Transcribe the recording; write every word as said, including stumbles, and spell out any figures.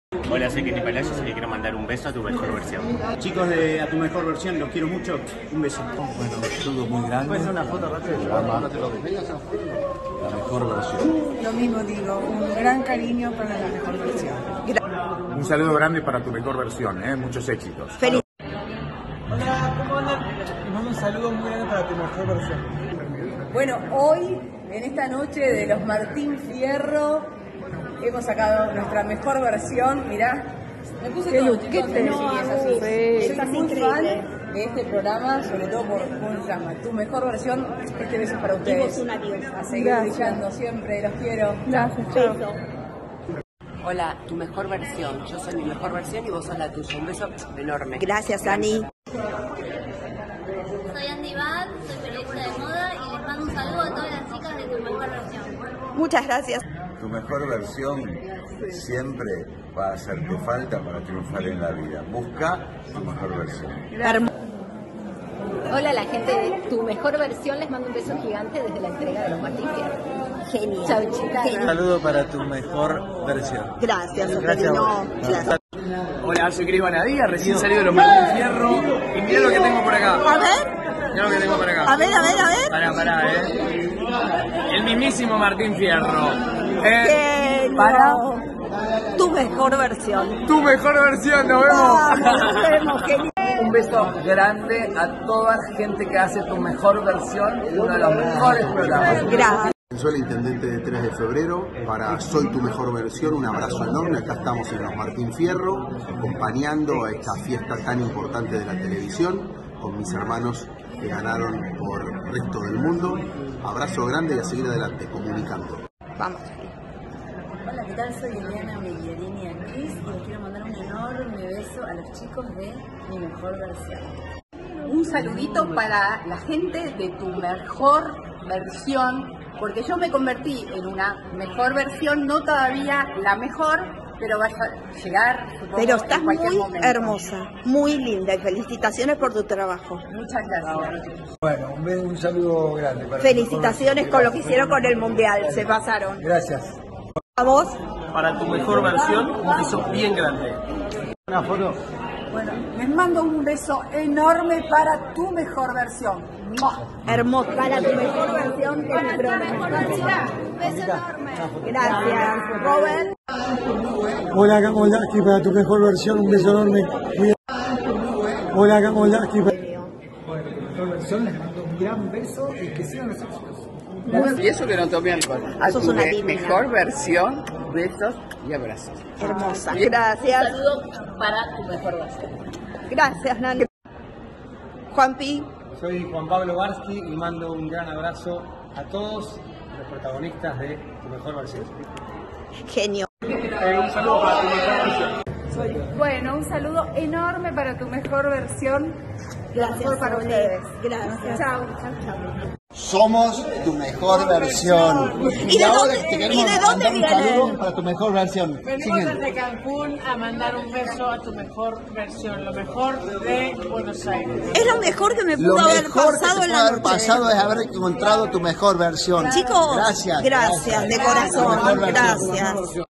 Hola, soy Kenny Palacios y le quiero mandar un beso a tu mejor versión. Chicos de A Tu Mejor Versión, los quiero mucho. Un beso. Bueno, un saludo muy grande. ¿Puedes hacer una foto rápido? La mejor versión. Lo mismo digo, un gran cariño para la mejor versión. Un saludo grande para tu mejor versión, ¿eh? Muchos éxitos. Feliz. Hola, ¿cómo andan? Les mando un saludo muy grande para tu mejor versión. Bueno, hoy, en esta noche de los Martín Fierro, hemos sacado nuestra mejor versión. Mirá, me puse Qué todo, luquete. chicos. No, es así. Sí. Yo soy muy fan de este programa, sobre todo por cómo se llama. Tu mejor versión, este beso es para ustedes. una diosa. A seguir Gracias. brillando siempre, los quiero. Gracias, chao. Hola, tu mejor versión. Yo soy mi mejor versión y vos sos la tuya. Un beso enorme. Gracias, Ani. Soy Andy Bad, soy periodista de moda y les mando un saludo a todas las chicas de Tu Mejor Versión. Muchas gracias. Tu mejor versión siempre va a hacerte falta para triunfar en la vida. Busca tu mejor versión. Hola, la gente de Tu Mejor Versión, les mando un beso gigante desde la entrega de los Martín Fierro. Genial. Chao, chicas. Un saludo para tu mejor versión. Gracias, Gracias a vos. Gracias. Hola, soy Cris Banadía, recién salido de los Martín Fierro. Y mirá lo que tengo por acá. A ver, Mirá lo que tengo por acá. a ver, a ver, a ver. Pará, pará, eh. El mismísimo Martín Fierro. Eh, Genio. para Tu mejor versión. tu mejor versión, nos vemos. Vamos, nos vemos, genial. Un beso grande a toda la gente que hace Tu Mejor Versión, uno de los mejores programas. Gracias. Soy el intendente de tres de febrero para Soy Tu Mejor Versión, un abrazo enorme. Acá estamos en los Martín Fierro, acompañando a esta fiesta tan importante de la televisión, con mis hermanos que ganaron por el resto del mundo. Abrazo grande y a seguir adelante, comunicando. Vamos. Hola, ¿qué tal? Soy Eliana Miglierini Actriz y les quiero mandar un enorme beso a los chicos de Mi Mejor Versión. Un saludito para la gente de Tu Mejor Versión, porque yo me convertí en una mejor versión, no todavía la mejor, pero va a llegar, supongo, Pero estás en cualquier muy momento. hermosa, muy linda y felicitaciones por tu trabajo. Muchas gracias. Bueno, un, be- un saludo grande para Felicitaciones con lo que hicieron con el Mundial, se pasaron. Gracias. A vos. Para tu mejor versión, un beso bien grande. Una foto. Bueno, les mando un beso enorme para Tu Mejor Versión. ¡Mua! Hermosa. Para Tu Mejor Versión, Para Tu Mejor Versión, un beso enorme. Gracias, Robert. Hola, hola, aquí para tu mejor versión, un beso enorme. Hola, hola, aquí para tu mejor versión, les mando un gran beso y que sigan los éxitos. Y eso que no tomé alcohol. A Sos tu una me- divina. mejor versión, besos y abrazos. Hermosa. Gracias. saludo para Tu Mejor Versión. Gracias, Nani. Juanpi. Soy Juan Pablo Barsky y mando un gran abrazo a todos los protagonistas de Tu Mejor Versión. Genio. un saludo para Tu Mejor Versión. Bueno, un saludo enorme para Tu Mejor Versión. Gracias Mejor para Soledad. ustedes. Gracias. Chao, chao, chao. Somos Tu Mejor Versión. ¿Y de dónde- y de dónde vienen? para Tu Mejor Versión. Venimos desde Cancún a mandar un beso a Tu Mejor Versión, lo mejor de Buenos Aires. Es lo mejor que me Lo pudo haber mejor que pasado te en puede la haber noche. pasado es haber encontrado Tu Mejor Versión. Chicos, Gracias. gracias de corazón. Tu mejor versión. Gracias.